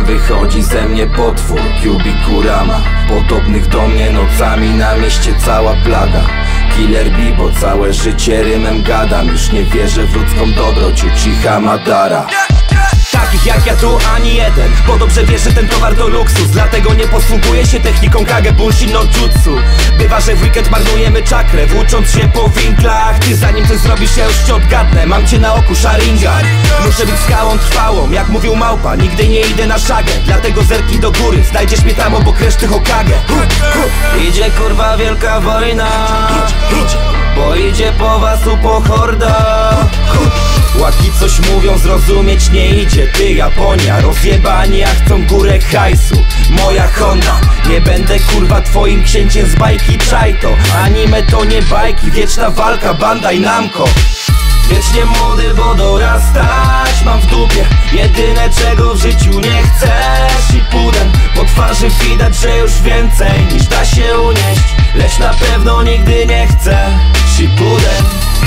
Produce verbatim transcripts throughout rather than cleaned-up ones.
wychodzi ze mnie potwór, Kubikurama. Podobnych do mnie nocami na mieście cała plaga. Killer Bibo, całe życie rymem gadam. Już nie wierzę w ludzką dobroć Uchiha Madara. Takich jak ja tu ani jeden, bo dobrze wiesz, że ten towar to luksus. Dlatego nie posługuję się techniką Kage Bunshin no Jutsu. Bywa, że w weekend marnujemy czakrę, włócząc się po winklach. Ty zanim coś zrobisz, ja już cię odgadnę. Mam cię na oku Sharingan. Muszę być skałą trwałą, jak mówił Małpa. Nigdy nie idę na szagę, dlatego zerknij do góry. Znajdziesz mnie tam obok reszty Hokage. Idzie kurwa wielka wojna, bo idzie po was upo horda. Łaki coś mówią, zrozumieć nie idzie. Ty Japonia, rozjebani, a chcą górę hajsu. Moja Honda, nie będę kurwa twoim księciem z bajki. Czaj to, anime to nie bajki. Wieczna walka, Bandai Namco. Wiecznie młody, bo dorastać mam w dupie jedyne czego w życiu nie chcesz. I pudem po twarzy widać, że już więcej niż da się unieść, lecz na pewno nigdy nie chcę. Shippuden.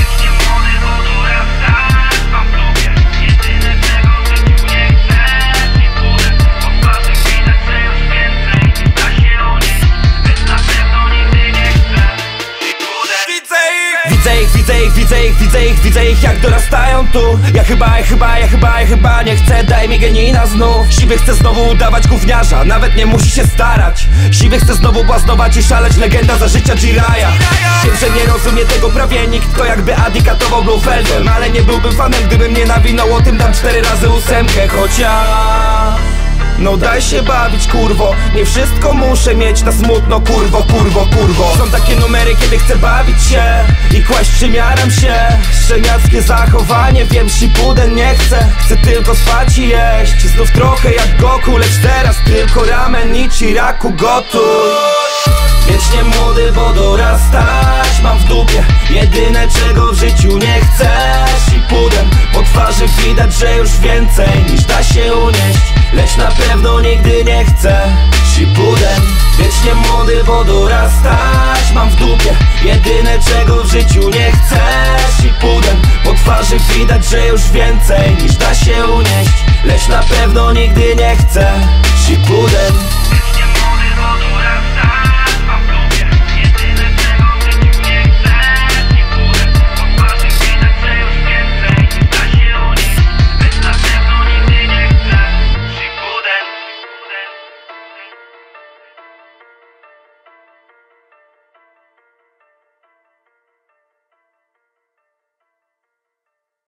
Widzę ich, widzę ich, widzę ich, widzę ich, widzę ich jak dorastają tu. Ja chyba, ja chyba, ja chyba, ja chyba nie chcę, daj mi genina znów. Siwy chce znowu udawać gówniarza, nawet nie musi się starać. Siwy chce znowu błaznować i szaleć, legenda za życia Jiraiya. Wiem, że nie rozumie tego prawie nikt, to jakby Adi katował Bluefeldem. Ale nie byłbym fanem, gdybym nie nawinął o tym, dam cztery razy ósemkę. Chociaż no daj się bawić kurwo, nie wszystko muszę mieć na smutno kurwo, kurwo, kurwo. Są takie numery, kiedy chcę bawić się i kłaść przymiaram się. Szczeniackie zachowanie, wiem, Shippuden nie chcę. Chcę tylko spać i jeść, znów trochę jak Goku, lecz teraz tylko ramen i Chiraku gotuj. Wiecznie młody, bo dorastać mam w dupie jedyne czego w życiu nie chcesz. Shippuden, po twarzy widać, że już więcej niż da się unieść, lecz na pewno nigdy nie chcę. Shippuden. Wiecznie młody, bo dorastać mam w dupie jedyne czego w życiu nie chcesz. Shippuden, po twarzy widać, że już więcej niż da się unieść, lecz na pewno nigdy nie chcę.